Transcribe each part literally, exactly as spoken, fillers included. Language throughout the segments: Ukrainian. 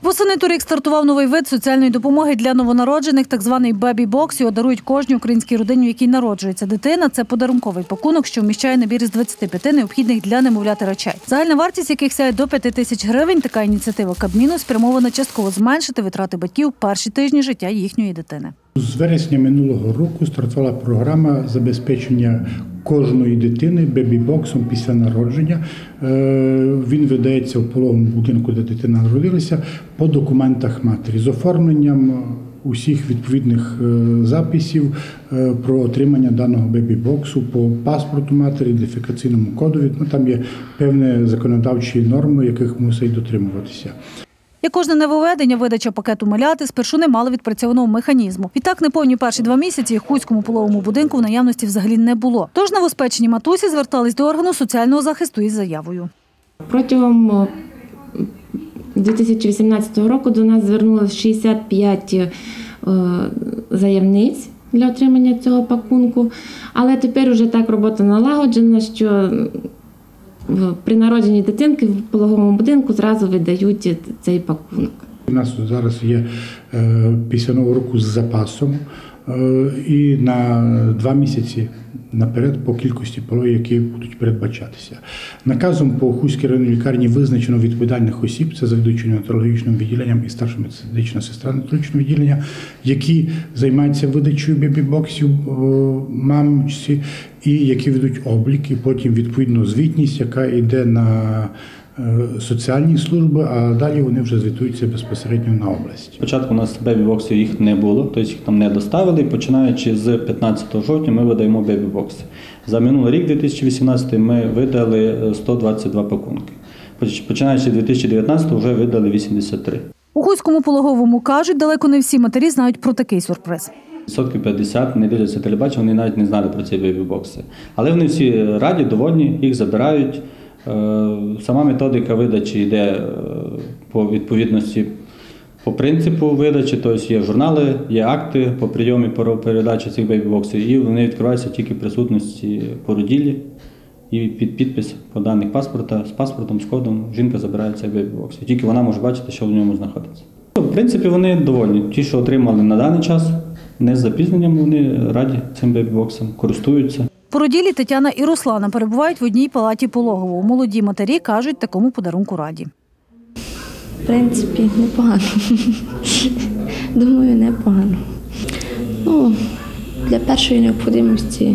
Восени торік стартував новий вид соціальної допомоги для новонароджених, так званий бебі-бокс. Його дарують кожній українській родині, в якій народжується дитина. Це подарунковий пакунок, що вміщає набір із двадцяти п'яти необхідних для немовляти речей. Загальна вартість яких сягає до п'яти тисяч гривень. Така ініціатива Кабміну спрямована частково зменшити витрати батьків перші тижні життя їхньої дитини. З вересня минулого року стартувала програма забезпечення кожної дитини бебі-боксом після народження. Він видається в пологовому будинку, де дитина народилася, по документах матері з оформленням усіх відповідних записів про отримання даного бебі-боксу по паспорту матері, ідентифікаційному кодові. Ну, там є певні законодавчі норми, яких мусить дотримуватися. Як кожне нововведення, видача пакету маляти спершу не мала відпрацьованого механізму. Відтак, неповні перші два місяці в Хуському пологовому будинку в наявності взагалі не було. Тож новоспечені матусі звертались до органу соціального захисту із заявою. Протягом дві тисячі вісімнадцятого року до нас звернулося шістдесят п'ять заявниць для отримання цього пакунку. Але тепер вже так робота налагоджена, що при народженні дитинки в пологовому будинку зразу видають цей пакунок. У нас зараз є після Нового року з запасом і на два місяці наперед по кількості пологів, які будуть передбачатися. Наказом по Хуській районній лікарні визначено відповідальних осіб, це завідуючий неонатологічним відділенням і старша медична сестра неонатологічного відділення, які займаються видачею бебі-боксів мамці і які ведуть облік, і потім відповідно звітність, яка йде на соціальні служби, а далі вони вже звітуються безпосередньо на область. Спочатку у нас бебі-боксів їх не було, тобто їх там не доставили. Починаючи з п'ятнадцятого жовтня ми видаємо бебі-бокси. За минулий рік, дві тисячі вісімнадцятий, ми видали сто двадцять два пакунки. Починаючи з дві тисячі дев'ятнадцятого вже видали вісімдесят три. У Хуському пологовому кажуть, далеко не всі матері знають про такий сюрприз. Відсотків п'ятдесят не дивляться телебачення, вони навіть не знали про ці бебі-бокси. Але вони всі раді, довольні, їх забирають. Сама методика видачі йде по відповідності, по принципу видачі, тобто є журнали, є акти по прийомі, по передачі цих бебі-боксів, і вони відкриваються тільки в присутності породіллі і під підпис по даних паспорта, з паспортом, з кодом жінка забирає цей бебі-бокс. І тільки вона може бачити, що в ньому знаходиться. В принципі, вони довольні. Ті, що отримали на даний час, не з запізненням, вони раді цим бебі-боксом, користуються. Породілі Тетяна і Руслана перебувають в одній палаті пологового. Молоді матері кажуть, такому подарунку раді. В принципі, непогано. Думаю, непогано. Ну, для першої необхідності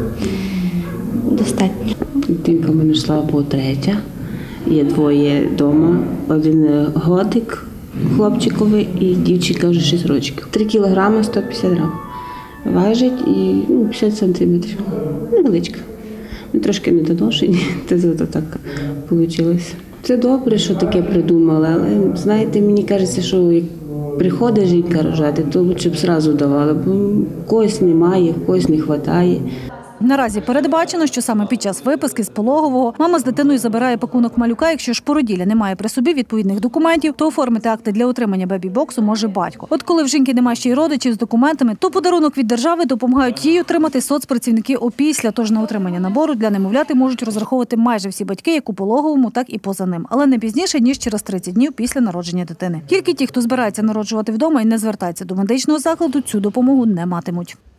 достатньо. Дитинка в мене, слава Богу, третя. Є двоє вдома. Один годик хлопчиковий і дівчинка вже шість років. Три кілограми сто п'ятдесят грам. Важить і ну, п'ятдесят сантиметрів. Невеличка. Ми трошки недоношені, це зато так вийшло. Це добре, що таке придумали, але, знаєте, мені кажеться, що як приходить жінка рожати, то лучше б одразу давали, бо когось немає, когось не вистачає. Наразі передбачено, що саме під час виписки з пологового мама з дитиною забирає пакунок малюка. Якщо ж породілля не має при собі відповідних документів, то оформити акти для отримання бебі-боксу може батько. От коли в жінки немає ще й родичів з документами, то подарунок від держави допомагають їй отримати соцпрацівники опісля. Тож на отримання набору для немовляти можуть розраховувати майже всі батьки, як у пологовому, так і поза ним. Але не пізніше, ніж через тридцять днів після народження дитини. Тільки ті, хто збирається народжувати вдома і не звертається до медичного закладу, цю допомогу не матимуть.